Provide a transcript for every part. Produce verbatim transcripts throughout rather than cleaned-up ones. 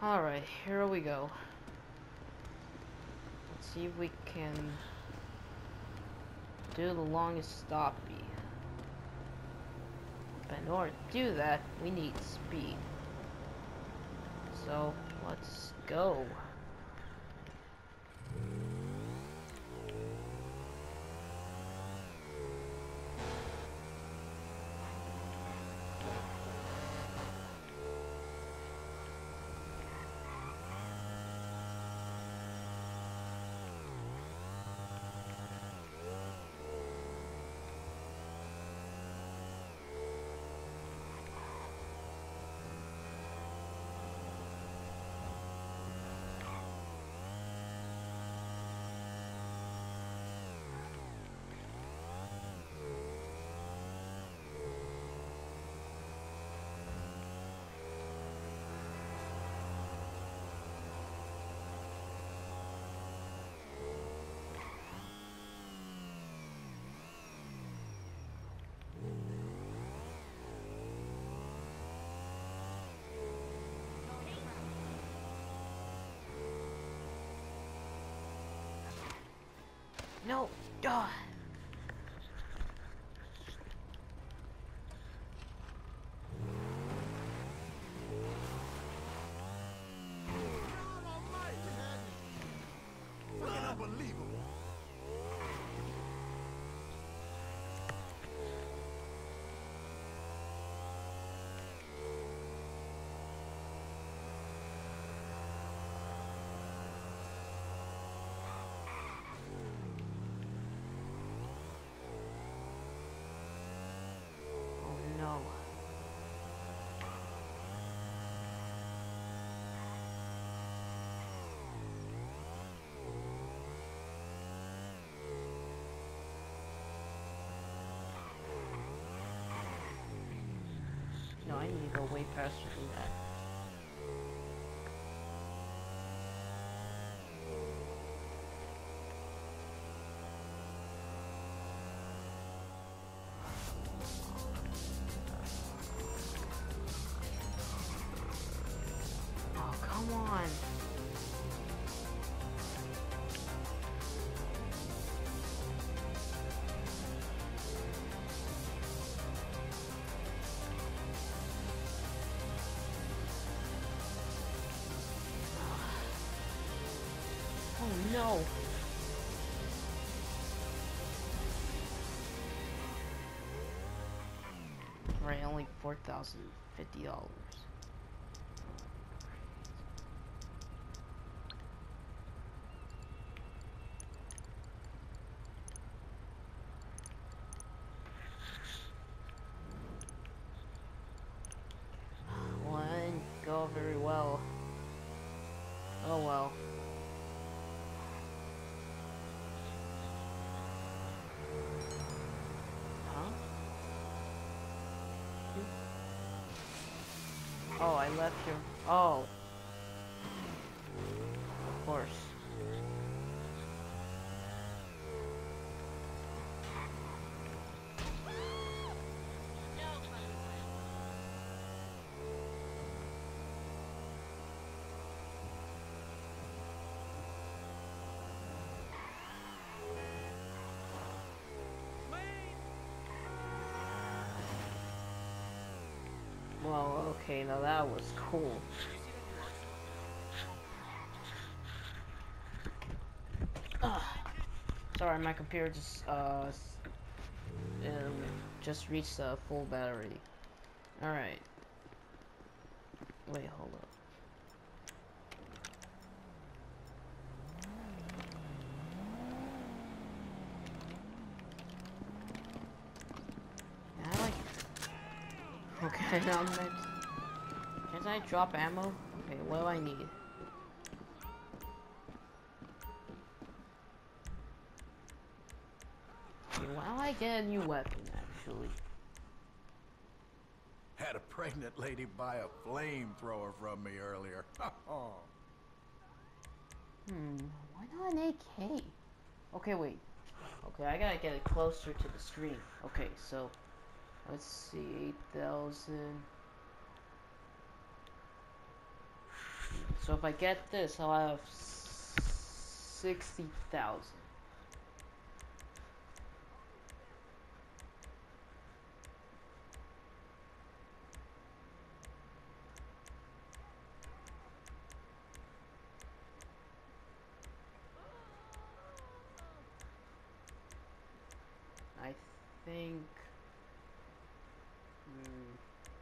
Alright, here we go. Let's see if we can do the longest stoppie. But in order to do that, we need speed. So, let's go. No, duh. Unbelievable. Oh no. No, I need to go way faster than that. Oh, come on. Oh no. Right, only four thousand fifty dollars. Well, that didn't go very well. Oh well. Huh? Oh, I left your. Oh. Of course. Well, okay, now that was cool. Ugh. Sorry, my computer just uh um, just reached a full battery. All right. Wait, hold up. I like. Okay, now next. Can I drop ammo? Okay, what do I need? Okay, why do I get a new weapon actually? Had a pregnant lady buy a flamethrower from me earlier. Hmm, why not an A K? Okay, wait. Okay, I gotta get it closer to the screen. Okay, so let's see, eight thousand. So if I get this, I'll have sixty thousand. I think. Hmm.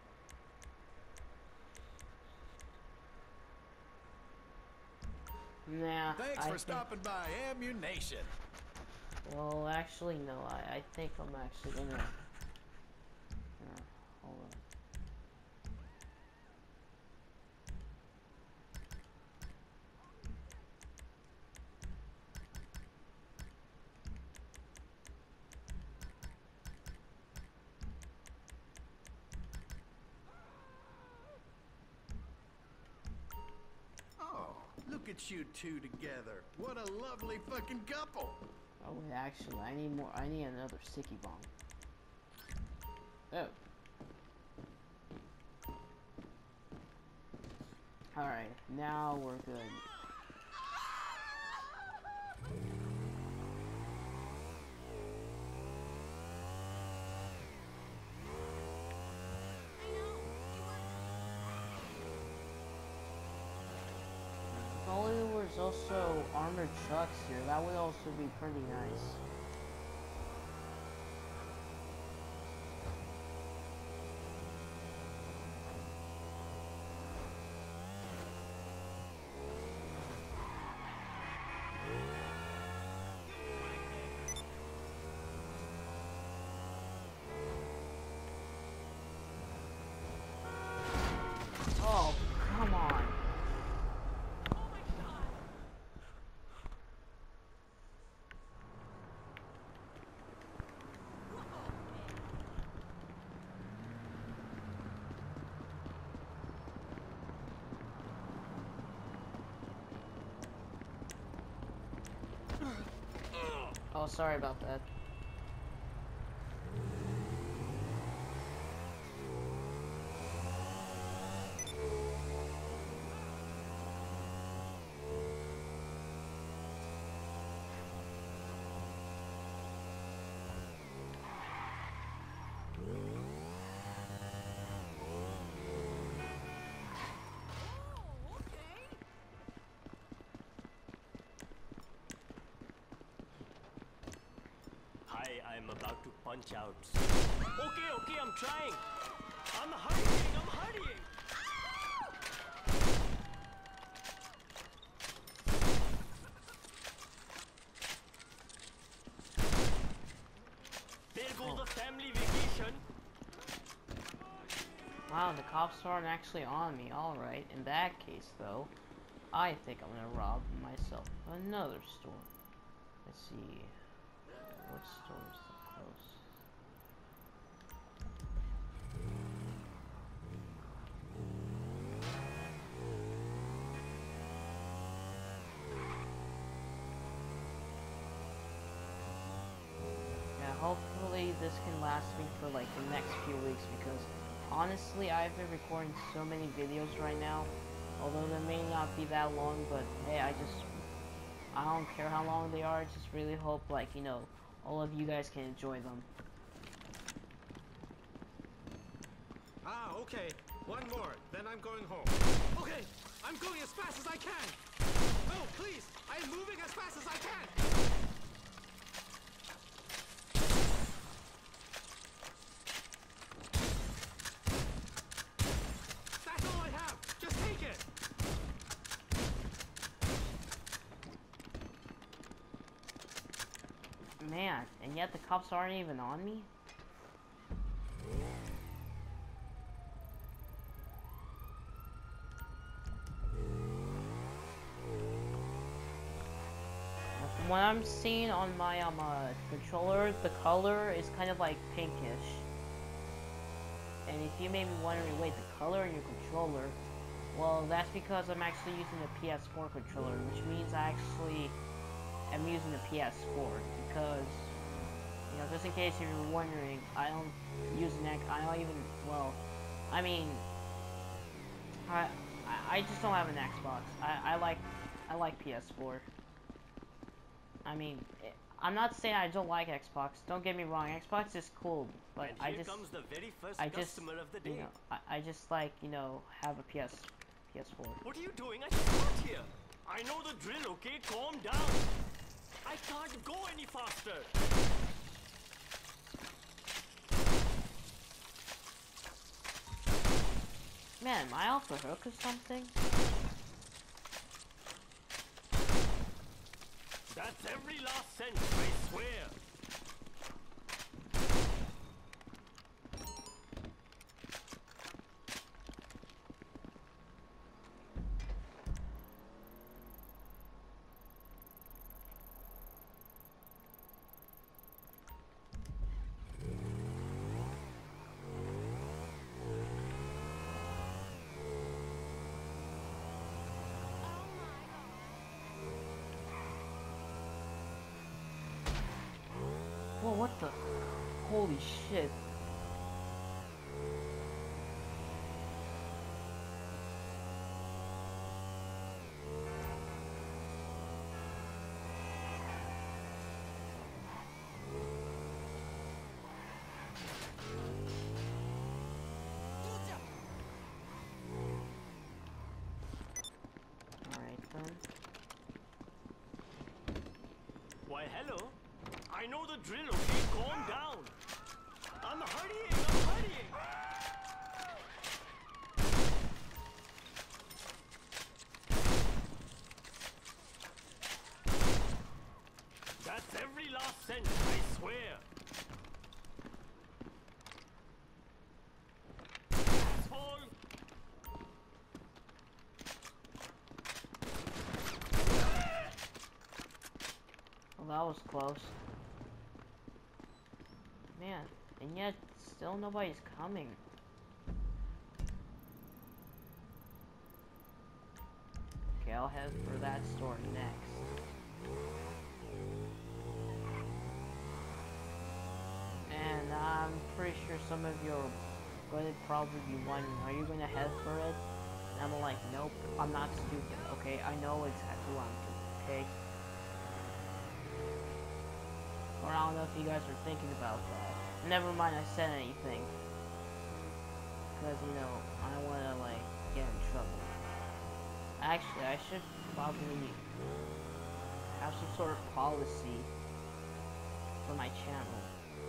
Nah. Thanks I for think, stopping by Ammunition. well, actually, no. I, I think I'm actually gonna. Uh, hold on. Oh, look at you two together. What a lovely fucking couple. Oh wait, actually, I need more. I need another sticky bomb. Oh. Alright, now we're good. If only there was also armored trucks here, that would also be pretty nice. Oh, come on. Oh, sorry about that. Hi, I'm about to punch out. Okay, okay, I'm trying. I'm hurrying, I'm hurrying. There goes the family vacation. Wow, the cops aren't actually on me. Alright, in that case, though, I think I'm gonna rob myself another store. Let's see. What store is the closest? Yeah, hopefully this can last me for like the next few weeks because honestly I've been recording so many videos right now. Although they may not be that long, but hey, I just I don't care how long they are, I just really hope like, you know, all of you guys can enjoy them. Ah, okay. One more, then I'm going home. Okay, I'm going as fast as I can. Oh, please, I am moving as fast as I can. That's all I have. Just take it. Man, and yet the cops aren't even on me? From what I'm seeing on my um, uh, controller, the color is kind of like pinkish. And if you may be wondering, wait, the color in your controller? Well, that's because I'm actually using the P S four controller, which means I actually am using the P S four because, you know, just in case you're wondering, I don't use an X, I don't even, well, I mean, I I, I just don't have an Xbox. I, I like I like P S four. I mean, it, I'm not saying I don't like Xbox. Don't get me wrong. Xbox is cool, but And I here just comes the very first I just customer of the you day. know I, I just like you know have a P S P S four. What are you doing? I just got here. I know the drill, okay? Calm down. I can't go any faster. Man, am I off the hook or something? That's every last cent, I swear. Whoa, what the? Holy shit. Alright then. Why, hello. I know the drill, okay? Calm down. I'm hurrying, I'm hurrying. That's every last cent, I swear. Asshole. Well, that was close. Man, and yet still nobody's coming. Okay, I'll head for that store next. And I'm pretty sure some of you are going to probably be wondering, are you going to head for it? And I'm like, nope, I'm not stupid, okay? I know exactly what I'm doing, okay? Or I don't know if you guys are thinking about that. Never mind, I said anything. Because, you know, I don't want to, like, get in trouble. Actually, I should probably have some sort of policy for my channel.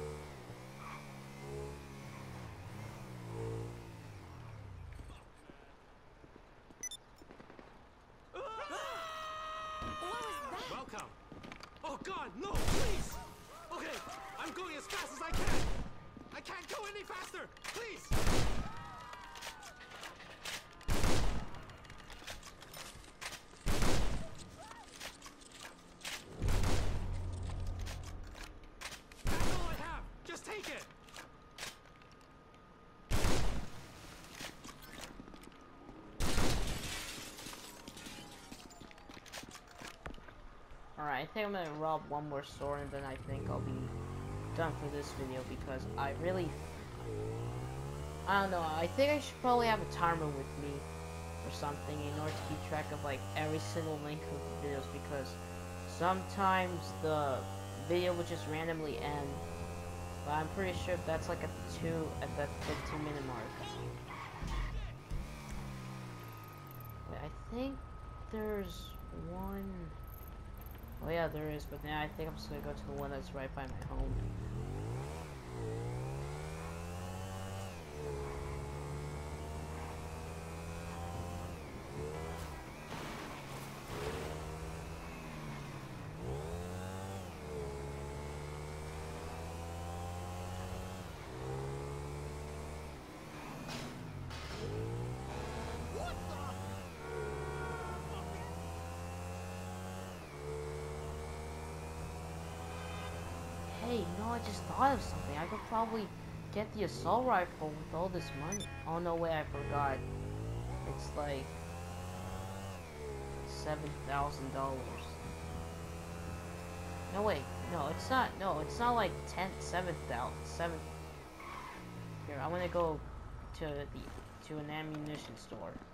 Welcome. Oh God, no, please. Okay, I'm going as fast as I can. I can't go any faster. Please. That's all I have. Just take it. Alright, I think I'm gonna rob one more store and then I think I'll be done for this video because I really... I don't know, I think I should probably have a timer with me or something in order to keep track of like every single link of the videos because sometimes the video will just randomly end. But I'm pretty sure that's like at the two, at that fifteen minute mark. Wait, I think there's one... Oh yeah, there is, but now I think I'm just gonna go to the one that's right by my home. Hey, you know, I just thought of something. I could probably get the assault rifle with all this money. Oh, no way, I forgot. It's like seven thousand dollars. No, wait. No, it's not. No, it's not like ten, seven thousand. Seven. Here, I'm gonna go to the to an ammunition store.